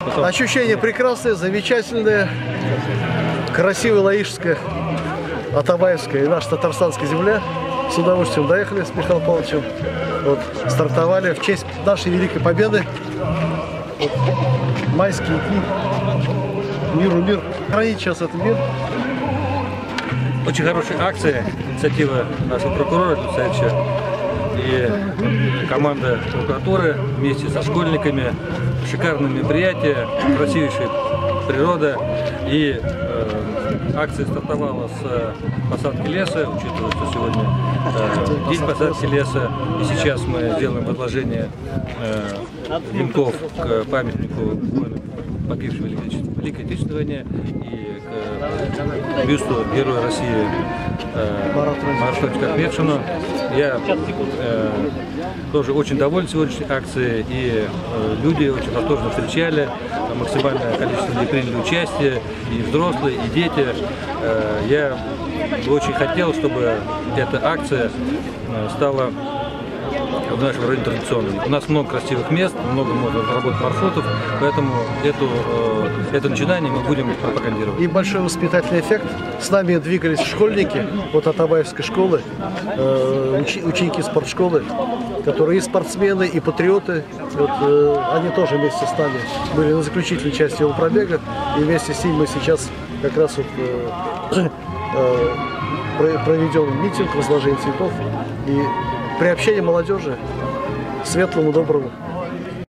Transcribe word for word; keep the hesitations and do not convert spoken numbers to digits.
Ощущение прекрасное, замечательное, красивая Лаишская, Атабаевская и наша татарстанская земля. С удовольствием доехали с Михаилом Павловичем. Вот, стартовали в честь нашей великой победы. Вот, майские дни. Миру мир. Хранить сейчас этот мир. Очень хорошая акция, инициатива нашего прокурора Люцевича и команда прокуратуры вместе со школьниками. Шикарное мероприятие, красивейшая природа. И э, акция стартовала с посадки леса, учитывая, что сегодня э, день посадки леса. И сейчас мы делаем предложение э, венков к памятнику погибшего в Великой Отечественной войне и к бюсту Героя России э, Марату Ахметшину. Я э, тоже очень доволен сегодняшней акцией, и э, люди очень восторженно встречали, максимальное количество людей приняли участие, и взрослые, и дети. Э, я бы очень хотел, чтобы эта акция э, стала в нашем районе традиционной. У нас много красивых мест, много можно разработать маршрутов, поэтому эту, э, это начинание мы будем пропагандировать. И большой воспитательный эффект. С нами двигались школьники от Атабаевской школы, э, уч, ученики спортшколы, которые и спортсмены, и патриоты. Вот, э, они тоже вместе с нами были на заключительной части велопробега, и вместе с ними мы сейчас как раз вот, э, э, проведем митинг, возложение цветов и приобщение молодежи к светлому, доброму.